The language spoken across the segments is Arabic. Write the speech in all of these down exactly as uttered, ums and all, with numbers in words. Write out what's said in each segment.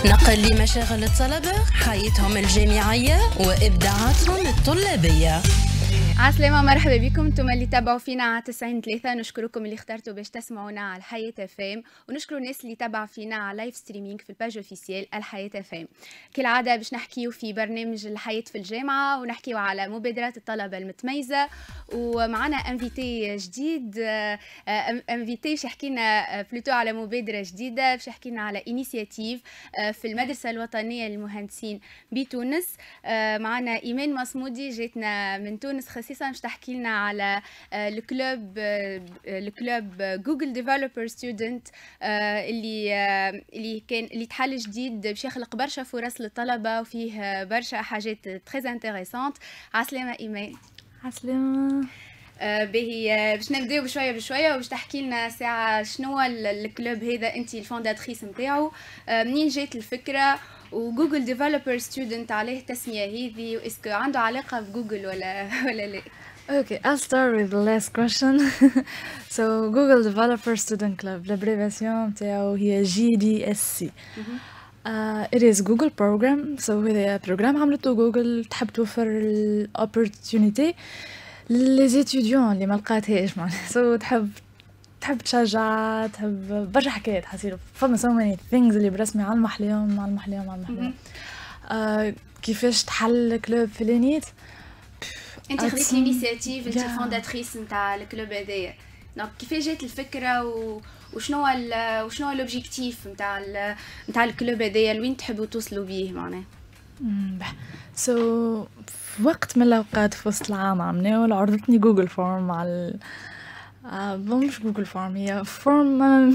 نقل لمشاغل الطلبة، حياتهم الجامعية وإبداعاتهم الطلابية. عسلامة، مرحبا بكم. انتم اللي تابعوا فينا على تسعين ثلاثة. نشكركم اللي اخترتوا باش تسمعونا على الحياة اف ام، ونشكروا الناس اللي تابعوا فينا على لايف ستريمينج في الباج اوفيسيال الحياة اف ام. كالعادة باش نحكيو في برنامج الحياة في الجامعة، ونحكيو على مبادرات الطلبة المتميزة، ومعنا انفيتي جديد. انفيتي باش يحكي لنا بلوتو على مبادرة جديدة، باش يحكي لنا على انيسياتيف في المدرسة الوطنية للمهندسين بتونس. معنا ايمان مصمودي جاتنا من تونس خصيصا باش تحكي لنا على الكلوب الكلوب جوجل ديفلوبر ستودنت اللي اللي كان اللي تحل جديد باش يخلق برشا فرص للطلبه، وفيه برشا حاجات تري انتريسانت. عسلامه ايمان. عسلامه. باهي باش نبداو بشويه بشويه، وباش تحكي لنا ساعه شنو الكلوب هذا، انت الفونداتريس نتاعو، منين جات الفكره، وجوجل ديفلوبر ستودنت عليه التسميه هذه، واسكو عنده علاقه بجوجل ولا ولا لا؟ Okay, I'll start with the last question. So Google Developer Student Club, l'abbréviation نتاعو هي جي دي إس سي. Uh, it is Google program. So هذا program عملته جوجل تحب توفر ال opportunity للي étudiants اللي ما لقاتهاش معناها. So تحب تحب تشجع، تحب برشا حكايات حصير. فما so many things اللي برسمي على المحليهم على المحليهم على المحليهم. uh, كيفاش تحل كلوب في الانيت. انت خديت الانيسياتيف، انت الفونداتريس نتاع الكلوب هذايا، دونك كيفاش جات الفكره و... وشنو ال... وشنو الاوبجيكتيف نتاع ال... نتاع الكلوب هذايا، لوين تحبوا توصلوا بيه معناها؟ امم سو so, في وقت من الاوقات في وسط العام عملناه عرضتني جوجل فورم على آه مش جوجل فورم، هي فورم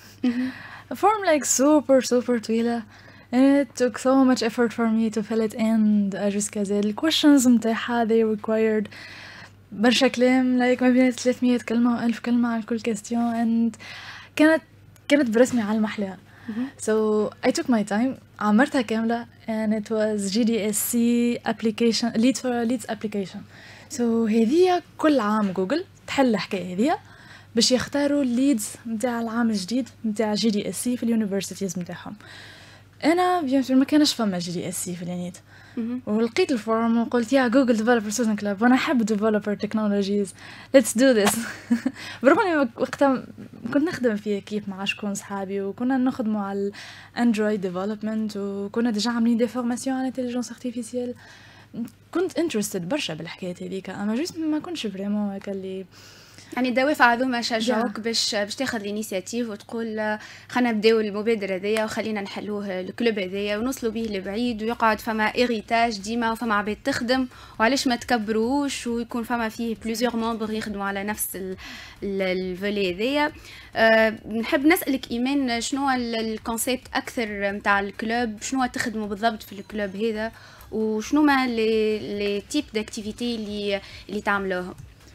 فورم like super super طويله. And it took so much effort for me to fill it in. jusqu'à ذا الكويشنز متاعها they required برشا كلام like ما بين ثلاثمية كلمة و ألف كلمة على كل كاستيون. and كانت كانت برسمي على المحلى. so I took my time، عمرتها كاملة and it was جي دي إس سي application lead for leads application. so هذه كل عام جوجل تحل الحكاية هذه باش يختاروا الليدز متاع العام الجديد متاع جي دي إس سي في اليونيفرسيتيز متاعهم. انا بيان سور ما كانش فما جي دي اس سي في الانيت، ولقيت الفورم وقلت يا جوجل ديفلوبر ستودنت كلاب وانا احب ديفلوبر تكنولوجيز ليتس دو ذس. برغم اني وقتها كنت نخدم في كيف مع شكون صحابي، وكنا نخدموا على الاندرويد ديفلوبمنت، وكنا ديجا عاملين دي فورماسيون على انتيليجنس ارتيفيسيال. كنت انترستد برشا بالحكايات هذيك، اما جوست ما كنتش فريمون هكا اللي يعني الدوافع هذوما شجعوك yeah. باش باش تاخذ الانيسياتيف وتقول خلينا نبداو المبادره هذيا وخلينا نحلوه الكلوب هذايا ونوصلوا به لبعيد، ويقعد فما إيريتاج ديما وفما عباد تخدم، وعلاش ما تكبروش ويكون فما فيه بليزيور ممبر يخدموا على نفس الفولي هذايا. أه نحب نسالك ايمان، شنو الكونسيبت اكثر نتاع الكلوب، شنو تخدموا بالضبط في الكلوب هذا، وشنو ما لي لي تيب داكتيفيتي اللي اللي تعملوهم؟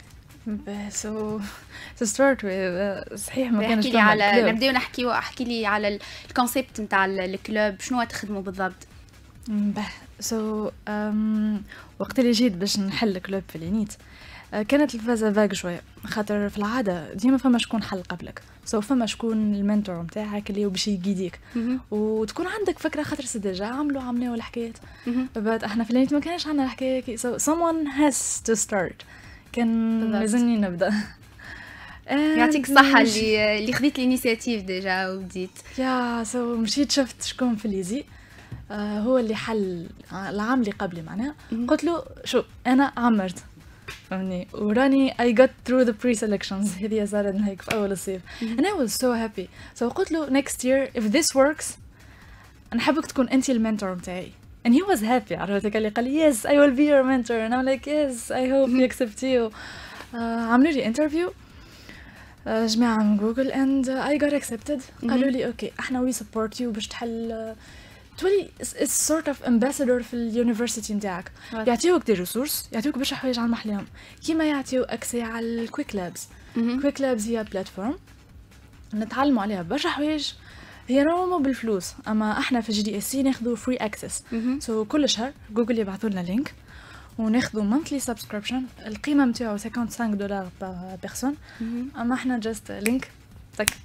so to start with صحيح ما كانش لي على نبداو نحكيو احكي لي على الكونسيبت نتاع الكلوب، شنو تخدموا بالضبط؟ so um, وقت اللي جيت باش نحل كلوب في الانيت كانت الفازة فاق شويه، خاطر في العاده ديما فما شكون حل قبلك، سو فما شكون المنتور نتاعك اللي هو باش يجيديك وتكون عندك فكره، خاطر سي ديجا عملوا عملوا الحكايات. بس احنا في الانيت ما كانش عندنا الحكايه، so someone has to start. كان لازمني نبدا. يعطيك الصحه اللي اللي خديت الانيسياتيف ديجا وبديت. يا سو مشيت شفت شكون في ليزي آه هو اللي حل العام اللي قبلي معناها. قلت له شو انا عمرت فهمني وراني I got through the pre-selections، هذه صارت هيك في اول الصيف and I was so happy. so قلت له next year if this works نحبك تكون انتي المنتور متاعي. and he was happy. عرفتك اللي قال لي yes I will be your mentor and I'm like yes I hope you accept you. uh, عملوا لي interview uh, جماعة من جوجل and uh, I got accepted. قالوا لي اوكي احنا we support you باش تحل uh, تولي it's sort of ambassador في اليونيفرسيتي نتاعك. يعطيوك دي ريسورس، يعطيوك برشا حوايج على المحليهم، كيما يعطيو اكسي على الكويك لابس. كويك لابس هي بلاتفورم نتعلموا عليها برشا حوايج، هي نورمال بالفلوس، اما احنا في جي دي اس سي ناخذوا فري اكسس. سو كل شهر جوجل يبعثوا لنا لينك وناخذوا مونثلي سبسكريبشن، القيمه نتاعو خمسة وخمسين دولار بار بيرسون، اما احنا جاست لينك تك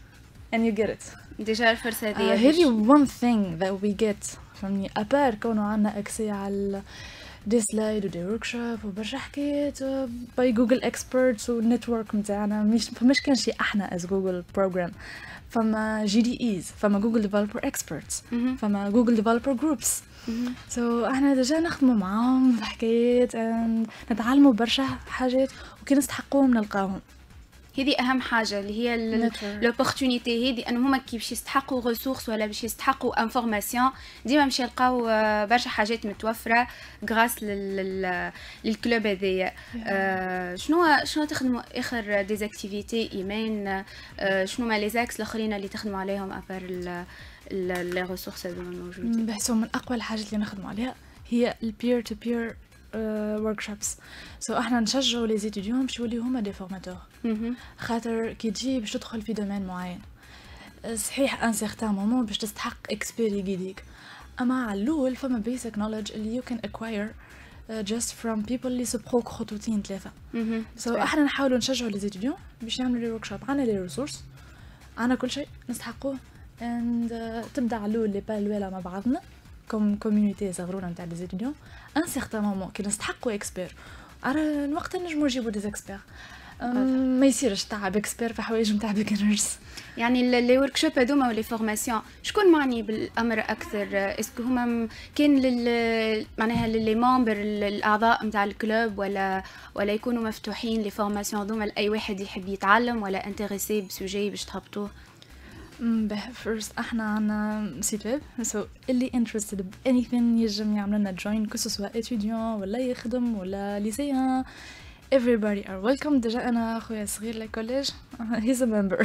and you get it. ديجا الفرصة آه، هذه هذه one thing that we get فهمني أبار كونه عنا أكسي على دي سلايد ودي وركشوب وبرشا حكايات باي جوجل اكسبرتس والنتورك متاعنا مش فماش كان شي احنا از جوجل بروجرام فما جي دي ايز فما جوجل ديفلوبر اكسبرتس فما جوجل ديفلوبر جروبس سو احنا ديجا نخدموا معاهم في حكايات نتعلموا برشا حاجات وكي نستحقوهم نلقاهم. هذه اهم حاجه اللي هي لوبورتونيتي هذه انه هما كي باش يستحقوا ريسورس ولا باش يستحقوا انفورماسيون ديما باش يلقاو برشا حاجات متوفره غراس لل للكلوب هذايا. آه شنو شنو تخدموا اخر ديزاكتيفيتي ايمان؟ آه شنو ما لي زاكس الاخرين اللي تخدموا عليهم ابار لي ريسورس هذوما الموجودين؟ بحسوا من اقوى الحاجات اللي نخدموا عليها هي البير تو بير وركشوبس. سو احنا نشجعوا لي زيتيديون باش يوليو هما دي فورماتور خاطر كي تجي باش تدخل في دومين معين صحيح ان سيغتان مومون باش تستحق اكسبيري يقيديك اما على الاول فما بيسك نوليدج اللي يو كان اكواير جاست فروم بيبل اللي سبقوك خطوتين ثلاثه. سو so احنا نحاولوا نشجعوا لي زيتيديون باش يعملوا لي وركشوب عندنا لي ريسورس عندنا كل شيء نستحقوه اند uh, تبدا على الاول لي بالوالا مع بعضنا كوم كوميونيتي صغرونا نتاع لي زيتيديون ان سيغتان مومون كي نستحقوا اكسبير على الوقت نجموا نجيبوا دي اكسبير ما يصيرش تعب اكسبير في حوايج نتاع بيجنرز. يعني لي ورك شوب هذوما ولي فورماسيون شكون معني بالامر اكثر؟ اسكو هما كاين لل معناها للي ممبر الاعضاء نتاع الكلوب ولا ولا يكونوا مفتوحين لي فورماسيون هذوما لاي واحد يحب يتعلم ولا انتريسي بسوجي باش تهبطوه؟ به فيرست احنا عنا سيت ويب سو اللي انترستد ب anything يجم يعمل لنا جوين كو سوا اتيديون ولا يخدم ولا ليسيان everybody are welcome. ديجا انا خويا صغير للكوليج he's a member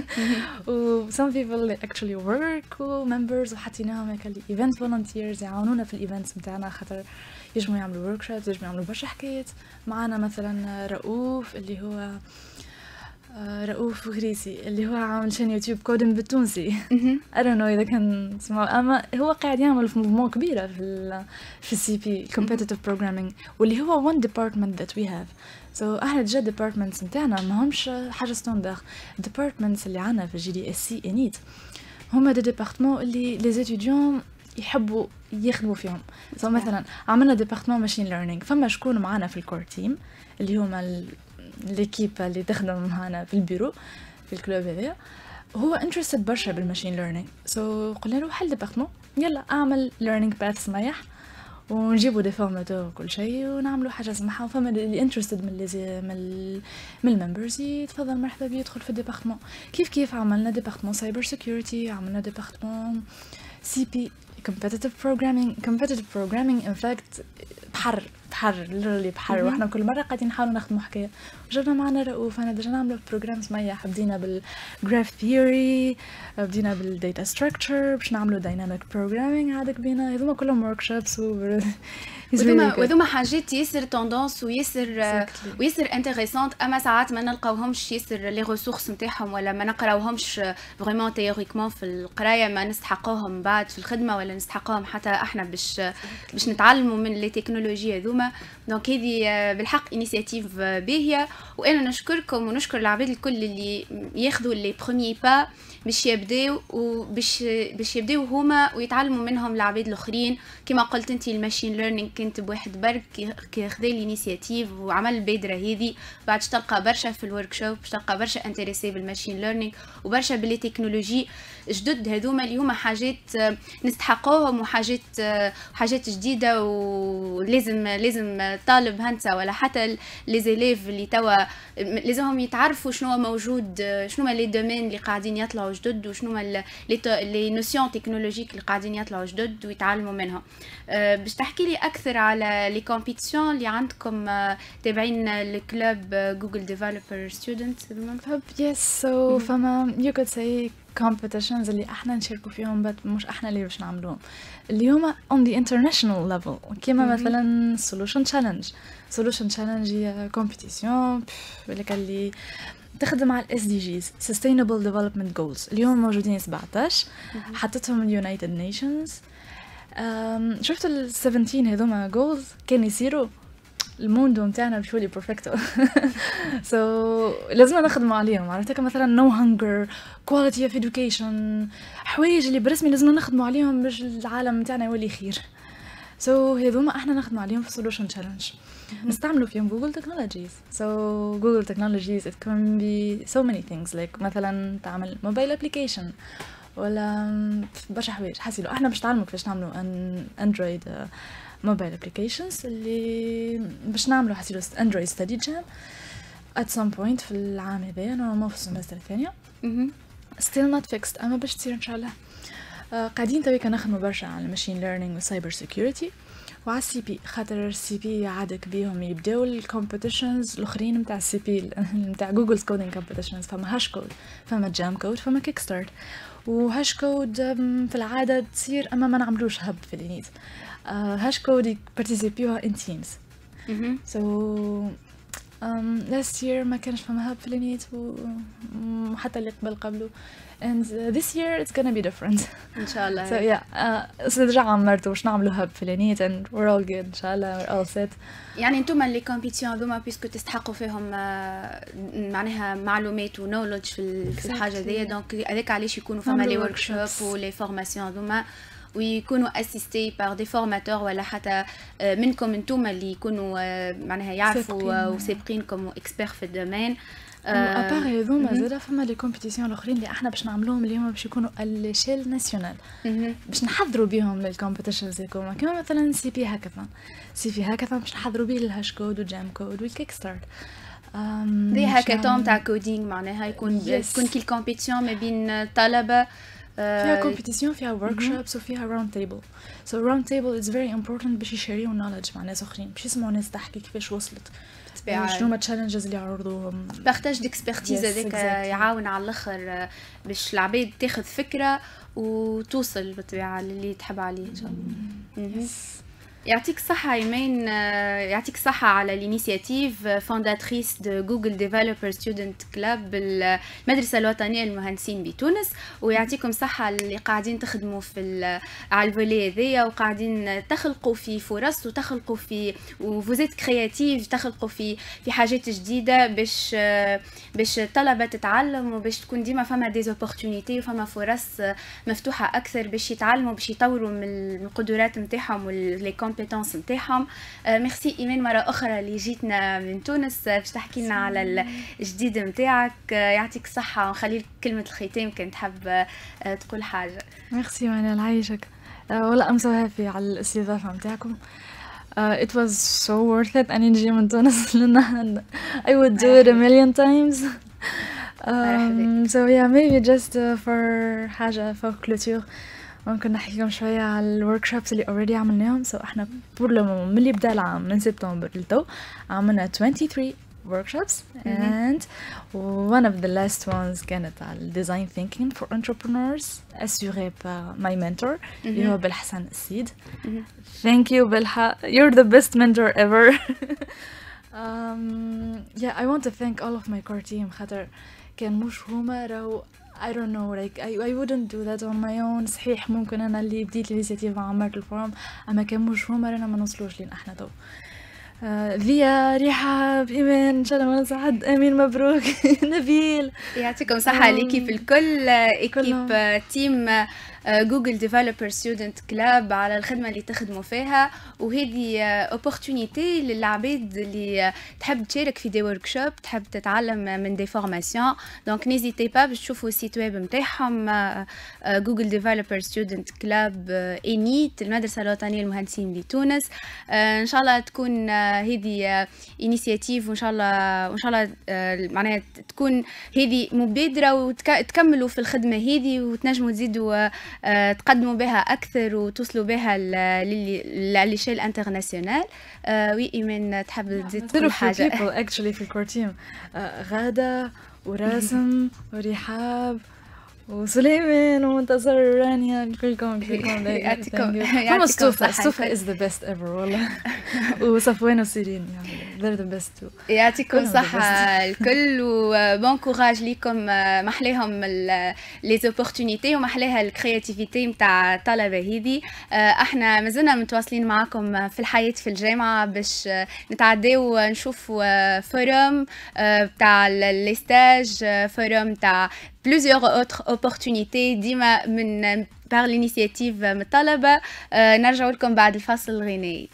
و some people actually work و members وحطيناهم هكا لي event volunteers يعاونونا في الايفنتس نتاعنا خاطر يجموا يعملوا workshops يجموا يعملوا برشا حكايات. معانا مثلا رؤوف اللي هو رؤوف غريسي اللي هو عامل شان يوتيوب كودن بالتونسي I don't know إذا كان تسمعوا أما هو قاعد يعمل في موفمون كبيرة في ال في السي بي competitive programming واللي هو one department that we have. so احنا جا departments نتاعنا ما همش حاجة ستاندر. departments اللي عنا في جي دي اس سي انيت هما دي ديبارتمون اللي لي زيتيديون يحبوا يخدموا فيهم. so مثلا عملنا ديبارتمون ماشين ليرنينغ فما شكون معنا في الكور تيم اللي هما ليكيب اللي تخدم معنا في البيرو في الكلوب هذا هو انترستد برشا بالماشين ليرنينغ. سو so, قلنا له حل ديبارتمون يلا اعمل ليرنينغ باث سمايح ونجيبوا دي فورماتور وكل شيء ونعملوا حاجه سماحه وفما اللي انترستد من لي من من الممبرز يتفضل مرحبا بيه يدخل في الديبارتمون. كيف كيف عملنا ديبارتمون سايبر سيكيورتي عملنا ديبارتمون سي بي competitive programming competitive programming in fact بحر بحر ليرلي بحر واحنا كل مره قاعدين نحاولوا نخدموا حكايه وجبنا معنا رؤوف انا ديجا نعملوا بروجرام سميح بدينا بالجراف ثيوري بدينا بالداتا ستراكشر باش نعملوا دايناميك بروجرامينغ عادك بينا هذوما كلهم ورك شوبس و وذوما وذوما حاجات ياسر توندونس وياسر وياسر انتريسونت اما ساعات ما نلقاوهمش ياسر لي ريسورس نتاعهم ولا ما نقراوهمش فريمون تيوريكمون في القرايه ما نستحقوهم بعد في الخدمه ولا نستحقوهم حتى احنا باش باش نتعلموا من لي تكنولوجيا هذوما. دونك هذه بالحق انيشيتيف باهيه وانا نشكركم ونشكر العباد الكل اللي ياخذوا لي بروميي با باش يبداو وباش باش يبداو هما ويتعلموا منهم العباد الاخرين. كما قلت انت الماشين ليرنينغ كنت بواحد برك كي خذا الانيشيتيف وعمل البادره هذه بعد تلقى برشا في الورك شوب باش تلقى برشا انتريسي بالماشين ليرنينغ وبرشا باللي تكنولوجي جدد هذوما اللي هما حاجات نستحقوهم وحاجات حاجات جديده ولازم لازم طالب هندسه ولا حتى لي زيليف اللي توا لازمهم يتعرفوا شنو موجود شنو لي دومين اللي قاعدين يطلعوا جدد وشنو لي لي نوسيون تكنولوجيك اللي قاعدين يطلعوا جدد ويتعلموا منهم. أه باش تحكي لي اكثر على لي كومبيتيشن اللي عندكم أه تابعين الكلوب جوجل ديفلوبر ستودنت يس سو فما يو كود سي competitions اللي احنا نشاركوا فيهم بس مش احنا اللي باش نعملوهم اللي هما on the international level كيما مثلا solution challenge solution challenge هي competition اللي تخدم على ال إس دي جيز sustainable development goals اللي هم موجودين سبعتاش حطتهم ال United Nations. شفت ال سبعتاشر هذوما goals كان يصيروا الموندو متاعنا بشولي بيرفكتو سو لازم نخدموا عليهم. عرفتك مثلا نو هانجر كواليتي اوف اديوكيشن حوايج اللي برسمي لازم نخدموا عليهم باش العالم متاعنا يولي خير. سو so, هذوما احنا نخدموا عليهم في solution challenge. نستعملوا فيهم جوجل تكنولوجيز. سو جوجل تكنولوجيز it can be so many things like مثلا تعمل موبايل ابليكيشن ولا برشا حوايج. حاسيلو احنا باش نتعلموا كيفاش نعملوا اندرويد موبايل ابليكيشنز اللي باش نعملوا حاسيلو اندرويد ستدي جام at some point في العام هذايا نورمال في السمستر الثانيه. still not fixed اما باش تصير ان شاء الله. آه قاعدين تويكا نخدموا برشا على الماشين ليرنينغ وسايبر سيكيورتي وعلى السي بي خاطر السي بي عادك بيهم يبداو الكومبيتيشنز الاخرين نتاع السي بي نتاع جوجل كودينج كومبيتيشنز. فما هاش كود فما جام كود فما كيك ستارت وهاش كود في العاده تصير اما ما نعملوش هب في الانيت. آه هاش كود بارتيسيبيوها ان تيمز. سو um, last year ما كانش فما هب في الانيت وحتى اللي قبل قبله and uh, this year it's gonna be different ان شاء الله. so yeah uh, رجع عمرت واش نعملوا هب في الانيت and we're all good ان شاء الله we're all set. يعني انتم اللي كومبيتيشن هذوما بيسكو تستحقوا فيهم معناها معلومات ونولج في في الحاجه ذي دونك هذاك علاش يكونوا فما لي ورك شوب ولي فورماسيون هذوما ويكونوا اسيستي بار دي فورماتور ولا حتى منكم انتم اللي يكونوا معناها يعرفوا وسابقين كوم اكسبير في الدومين. ابار هذوما زاد فما لي كومبيتيسيون الاخرين اللي احنا باش نعملوهم اللي هما باش يكونوا الشيل ناسيونال باش نحضروا بهم للكومبيتيشنز هذوما كما مثلا سي بي هاكاثون. سي بي هاكاثون باش نحضروا به الهاش كود وجام كود والكيك ستارت. دي هاكاثون تاع كودينغ معناها يكون تكون كي الكومبيتيسيون ما بين الطلبه فيها كومبيتيسيون فيها workshops وفيها راوند تيبل. سو راوند تيبل از فيري امبورطانت باش يشاريو نوليدج مع ناس اخرين باش يسمعوا ناس تحكي كيفاش وصلت شنو هما التشالنجز اللي عرضوهم. بارتاج ديكسبيرتيز هذاك يعاون على الاخر باش العباد تاخذ فكره وتوصل بالطبيعه اللي تحب عليه ان شاء الله. يعطيك الصحة إيمان، يعطيك الصحة على الانيشيتيف فونداتريس دو جوجل ديفلوبر ستودنت كلاب المدرسة الوطنية للمهندسين بتونس، ويعطيكم الصحة اللي قاعدين تخدموا في على الفولي هذيا وقاعدين تخلقوا في فرص وتخلقوا في وفوزيت كرياتيف تخلقوا في في حاجات جديدة باش باش الطلبة تتعلم وباش تكون ديما فما ديزوبورتونيتي وفما فرص مفتوحة أكثر باش يتعلموا باش يطوروا من القدرات نتاعهم واللي كومبيتونس نتاعهم. ميرسي إيمان مرة أخرى اللي جيتنا من تونس باش تحكي لنا على الجديد نتاعك. يعطيك الصحة ونخلي لك كلمة الختام كنت تحب تقول حاجة. ميرسي معناها العيشك والله أم سو هابي على الاستضافة نتاعكم. Uh, it was so worth it أني نجي من تونس لأن I would do it a million times. um, so yeah maybe just uh, for حاجة for clôture ممكن نحكي لكم شوية على الوركشوبس اللي already عملناهم. so احنا بور لو مومون من اللي بدا العام من سبتمبر لتو عملنا twenty-three workshops and one of the last ones كانت على design thinking for entrepreneurs assuré par my mentor اللي هو بالحسن السيد. thank you بالحق, you're the best mentor ever. um, yeah I want to thank all of my core team خاطر كان مش هما راهو I don't know like I, I wouldn't do that on my own. صحيح ممكن أنا اللي بديت الانيشيتيف وعملت الفورم أما كان مش هما رانا ما نوصلوش لين احنا تو. ذيا ريحة إيمان إن شاء الله ما ننسى حد. أمين مبروك. نبيل يعطيكم صحة الإكيب الكل إكيب تيم جوجل ديفلوبر ستودنت كلاب على الخدمة اللي تخدموا فيها وهذه اوبورتونيتي للعباد اللي تحب تشارك في دي وركشوب تحب تتعلم من دي فورماسيون. دونك نيزيتي با باش تشوفوا السيت ويب نتاعهم جوجل ديفلوبر ستودنت كلاب إيميت المدرسة الوطنية للمهندسين بتونس. ان شاء الله تكون هذه انيشيتيف وان شاء الله وان شاء الله معناها تكون هذه مبادرة وتكملوا في الخدمة هذه وتنجموا تزيدوا تقدموا بها أكثر وتوصلوا بها للشيل انترناسيونال. وي إيمان تحب تزيد تقول حاجة؟ actually في الكور تيم غادة وراسم ورحاب وسليمان ومنتصر ورانيا كلكم كلكم يعطيكم هم ستوفا ستوفا از ذا بيست ايفر والله وصفوان وسيرين يعني they're the best too. يعطيكم الصحة الكل وبون كوراج ليكم. محليهم لي زوبورتونيتي ومحليها الكرياتيفيتي نتاع الطلبة هذي. احنا مازلنا متواصلين معكم في الحياة في الجامعة باش نتعداو نشوفوا فورم تاع لي ستاج، فورم تاع plusieurs autres opportunités ديما من par l'initiative من الطلبة. نرجع لكم بعد الفاصل الغنائي.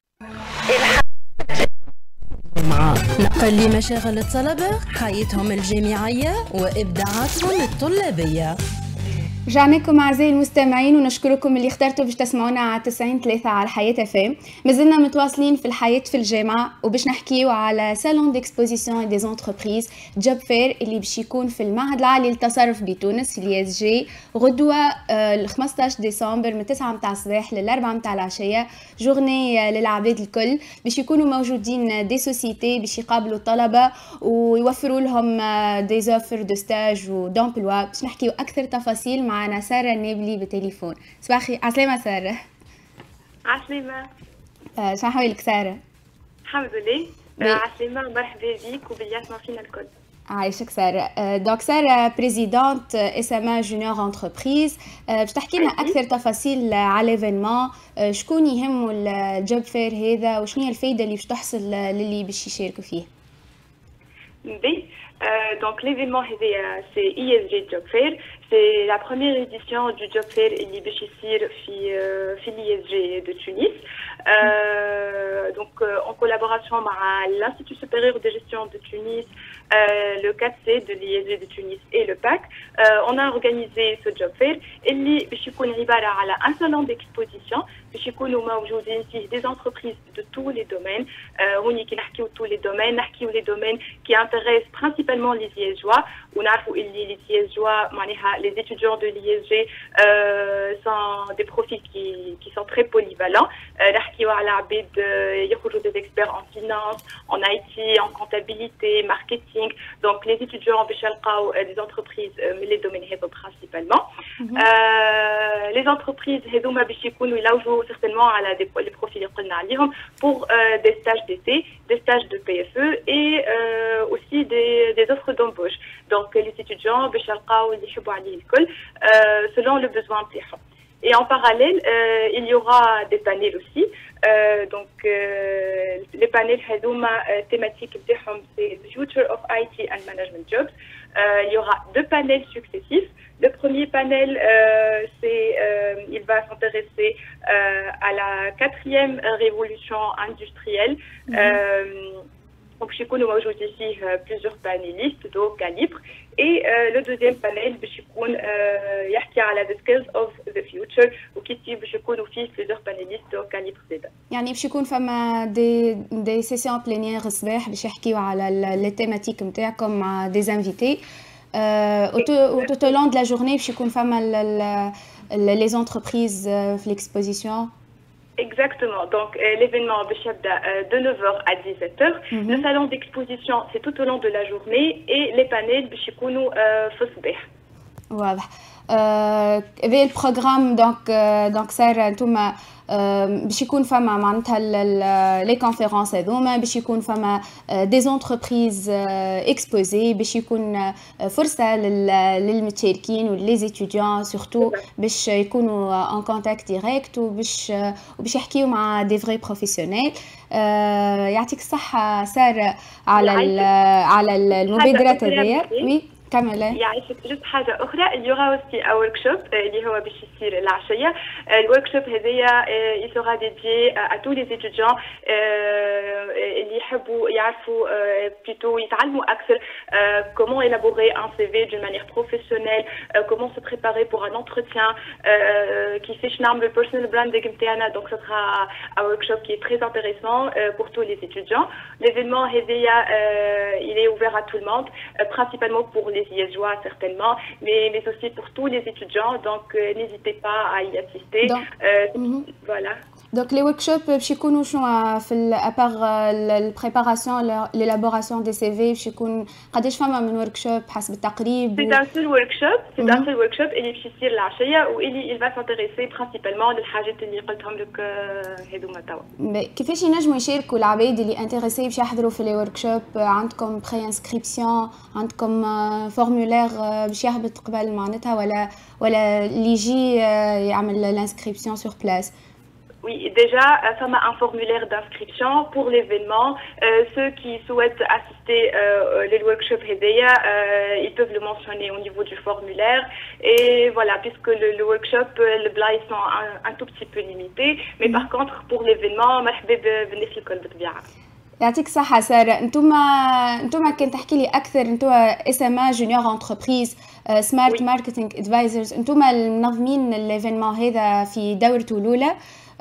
نقل لمشاغل الطلبة، حياتهم الجامعية وإبداعاتهم الطلابية. رجعنا لكم اعزائي المستمعين ونشكركم اللي اخترتوا باش تسمعونا على تسعين ثلاثة على الحياة اف ام. مازلنا متواصلين في الحياة في الجامعة وباش نحكيو على سالون ديكسبوزيسيون دي زونتربريز جوب فير اللي باش يكون في المعهد العالي للتصرف بتونس في الاي اس جي غدوة ال خمسطاش ديسمبر من تسعة متاع الصباح لل أربعة متاع العشية. جورني للعباد الكل باش يكونوا موجودين دي سوسيتي باش يقابلوا الطلبة ويوفروا لهم دي زوفر دو ستاج ودومبلوا. باش نحكيو اكثر تفاصيل معنا سارة النابلي بالتليفون. صباح الخير. عسلامة سارة. عسلامة. آه شنو حوالك سارة؟ الحمد لله. عسلامة مرحبا بيك وباللي يسمعوا فينا الكل. عايشك سارة. دونك سارة بريزيدونت اس ام ا جونيور انتربريز، باش تحكي لنا اكثر تفاصيل على الايفينمون، شكون يهموا الجوب فير هذا وشنو هي الفايدة اللي باش تحصل للي باش يشاركوا فيه؟ بي دونك ليفينمون هذايا سي اي اس جي جوب فير. C'est la première édition du Job Fair اللي باش يصير في في l'I S G de Tunis. Euh, donc euh, en collaboration avec l'Institut supérieur de gestion de Tunis, euh, le quatre C de l'I S G de Tunis et le P A C, euh, on a organisé ce Job Fair اللي باش يكون عبارة على un salon d'exposition باش يكونوا موجودين فيه des entreprises de tous les domaines. هوني كي نحكيو tous les domaines نحكيو les domaines qui intéressent principalement les liégeois ونعرفوا اللي les liégeois معناها les étudiants de l'I S G euh, sont des profils qui, qui sont très polyvalents. نحكيو على عباد يخرجوا des experts en finance, en I T, en comptabilité, marketing. Donc les étudiants باش يلقاو des entreprises من les domaines هذو principalement. euh, les entreprises هذوما باش يكونوا يلوجوا certainement على des les profils اللي قلنا عليهم pour euh, des stages d'été, des stages de P F E et euh, aussi des, des offres d'embauche. Donc les étudiants باش يلقاو اللي يحبوا عليه الكل euh, selon le besoin نتاعهم. Et en parallèle, euh, il y aura des panels aussi. Euh, donc, euh, les panels هذوما thématiques نتاعهم c'est the future of I T and management jobs. Euh, il y aura deux panels successifs. Le premier panel, euh, c'est, euh, il va s'intéresser euh, à la quatrième révolution industrielle. Mm-hmm. euh, باش يكونوا موجودين فيه plusieurs panélistes de calibre. Et euh, le deuxième panel باش يكون euh, يحكي على the skills of the future وكيف باش يكونوا فيه plusieurs panélistes de calibre زاده. يعني باش يكون فما دي دي سيسيون بلينيير الصباح باش يحكيوا على لي تيماتيك نتاعكم مع دي انفيتي. au tout au long de la journée باش يكون فما les entreprises في l'exposition. Exactement. Donc, euh, l'événement euh, de neuf heures à dix-sept heures. Mm-hmm. Le salon d'exposition, c'est tout au long de la journée. Et les panels, بيكونوا في الصباح. واضح. في البروغرام دونك دونك صار انتم باش يكون فما معناتها لي كونفيرونس هذوما باش يكون فما دي زونتربريز اكسبوزي باش يكون فرصه للمتشاركين ولي زيتيديون سورتو باش يكونوا ان كونتاكت ديريكت وباش وباش يحكيو مع دي فري بروفيسيونيل. يعطيك الصحه ساره على على المبادرات هذيا. وي كمل. يعيشك جست حاجة أخرى. اليوغا aussi un workshop اللي هو باش يصير العشية. الوركشوب هذايا il sera dédié à tous les étudiants اللي يحبوا يعرفوا plutôt يتعلموا أكثر comment élaborer un C V d'une manière professionnelle, comment se préparer pour un entretien, كيفاش نعمل personal branding نتاعنا. Donc ça sera un workshop qui est très intéressant pour tous les étudiants. L'événement هذايا il est ouvert à tout le monde, principalement pour les liégeois certainement, mais, mais aussi pour tous les étudiants, donc euh, n'hésitez pas à y assister. Donc, euh, mm-hmm. Voilà. دونك لي ورك شوب باش يكونوا شنو في الابار البريباراسيون ليلابوراسيون دي سي في باش يكون قداش فما من ورك شوب حسب التقريب؟ سي دان سول ورك شوب سي دان سول ورك شوب اللي باش يصير العشيه واللي il va s'intéresser principalement للحاجات اللي قلتهم لك هذوما توا. كيفاش ينجموا يشاركوا العباد اللي انتريسي باش يحضروا في لي ورك شوب؟ عندكم بري انسكريبسيون، عندكم فورمولير باش يهبط قبل معناتها ولا ولا اللي يجي يعمل لانسكريبسيون سور بلاس؟ Oui, déjà, ça m'a un formulaire d'inscription pour l'événement. Euh, ceux qui souhaitent assister euh, les workshops Hedaya, euh, ils peuvent le mentionner au niveau du formulaire. Et voilà, puisque le, le workshop, le blague sont un, un tout petit peu limités. Mais par contre, pour l'événement, مرحبا بالناس الكل بالطبيعة. يعطيك الصحة سارة. انتوما انتوما كان تحكي لي أكثر، انتوما اس ام ا جونيور انتربريز سمارت ماركتينغ ادفايزرز، انتوما المنظمين الايفينمون هذا في دورته الأولى.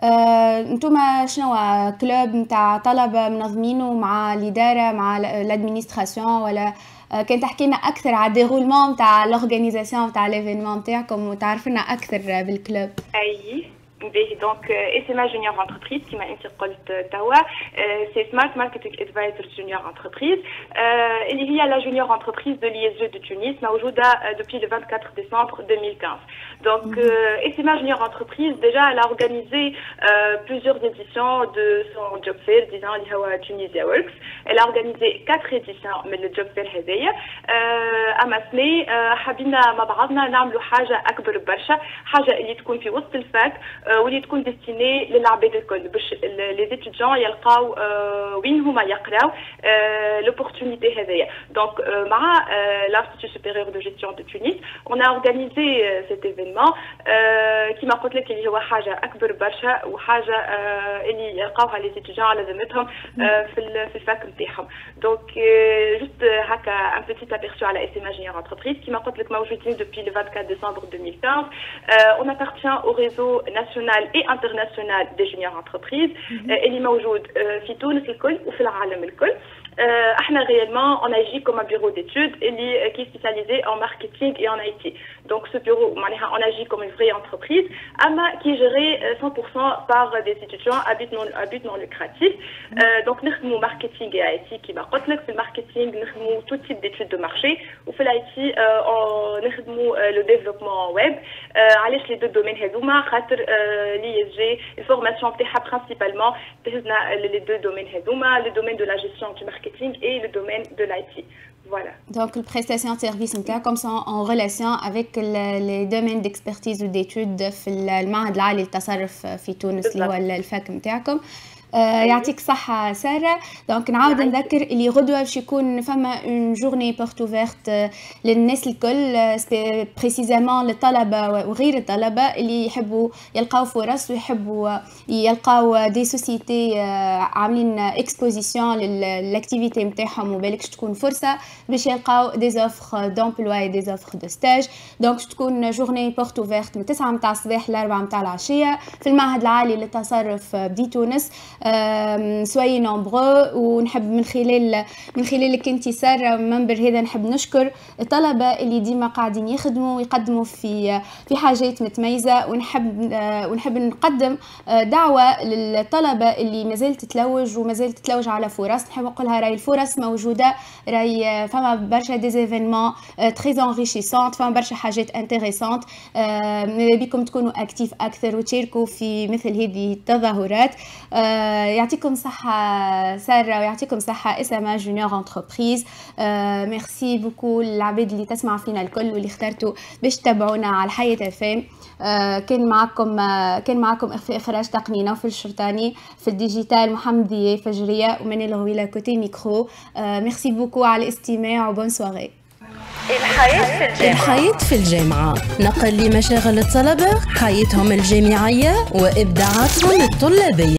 انتوما شنو كلوب نتاع طلبه منظمينه مع الاداره مع الادمينستراسيون، ولا كان تحكي لنا اكثر على الديرولمون نتاع لورغانيزاسيون نتاع ليفينمون نتاعكم وتعرف لنا اكثر بالكلوب؟ اي donc S M A Junior Entreprise qui m'a interpellé Tawa, c'est Smart Marketing Advisor Junior Entreprise. Euh, il y a la Junior Entreprise de l'I S G de Tunis, Maoujouda depuis le vingt-quatre décembre deux mille quinze. Donc euh, S M A Junior Entreprise, déjà, elle a organisé euh, plusieurs éditions de son job fair, disant l'Ihawa Tunisia Works. Elle a organisé quatre éditions من le job fair هذايا. أما سنة حبينا مع بعضنا نعملوا حاجة أكبر برشا، حاجة اللي تكون في وسط الفاك واللي تكون ديستيني للعباد الكل باش لي ستوديون يلقاو وين هما يقراو لوبورتونيتي هذايا. دونك مع l'Institut supérieur de gestion de Tunis on a organisé cet événement كيما قلت لك اللي هو حاجه اكبر برشا وحاجه اللي يلقاوها لي ستوديون على ذمتهم في في الفاك نتاعهم. دونك جوست هكا ان بيتيت ابيرسو على اس ام ا جونيور انتربريز كيما قلت لك موجودين depuis le vingt-quatre décembre deux mille quinze. On appartient au réseau national et international des juniors entreprises اللي موجود في تونس الكل وفي العالم الكل. احنا réellement on agit comme un bureau d'études اللي qui est spécialisé en marketing et en I T. Donc ce bureau معناها on agit comme une vraie entreprise اما qui est géré cent pour cent par des étudiants à but non à but non lucratif. Donc نخدموا marketing et I T كيما قلت لك. في الماركتينغ نخدموا tout type d'études de marché وفي الاي تي نخدموا le développement web. علاش les deux domaines هذوما؟ خاطر l'I S G الفورماسيون نتاعها principalement تهزنا les deux domaines هذوما، le domaine de la gestion du marketing et le domaine de l'I T. Voilà. Donc, la prestation de service comme ça en relation avec le, les domaines d'expertise ou d'études في المعهد العالي للتصرف في تونس اللي هو الفاك نتاعكم. آه يعطيك الصحة سارة. دونك نعاود نذكر اللي غدوة باش يكون فما اون جورني بورت اوفيرت للناس الكل، بريسيزامون للطلبة وغير الطلبة اللي يحبوا يلقاو فرص ويحبوا يلقاو دي سوسيتي عاملين اكسبوزيسيون للاكتيفيتي نتاعهم وبالكش تكون فرصة باش يلقاو دي زوفر دومبلوا دي زوفر دو ستاج. دونك تكون جورني بورت اوفيرت من تسعة متاع الصباح ل أربعة متاع العشية في المعهد العالي للتصرف بدي تونس. سوي نومبرو. ونحب من خلال من خلالك انت ساره منبر هذا نحب نشكر الطلبه اللي ديما قاعدين يخدموا ويقدموا في في حاجات متميزه. ونحب ونحب نقدم دعوه للطلبه اللي مازالت تتلوج ومازالت تتلوج على فرص. نحب نقولها راهي الفرص موجوده، راهي فما برشا دي ايفينمون تري انريشيسونت، فما برشا حاجات انتريسونت. ماذا بكم تكونوا اكتيف اكثر وتشاركوا في مثل هذه التظاهرات. يعطيكم صحة سارة ويعطيكم صحة اس ام ا جونيور انتربريز. ميرسي بوكو العباد اللي تسمع فينا الكل واللي اخترتوا باش تتابعونا على الحياة اف ام. كان معكم كان معكم في اخراج تقني نوفل الشرطاني، في الديجيتال محمد ضياء فجرية ومنى الغويلة كوتي ميكرو. ميرسي بوكو على الاستماع وبون سواري. الحياة في الجامعة. الحياة في الجامعة نقل لمشاغل الطلبة، حياتهم الجامعية وإبداعاتهم الطلابية.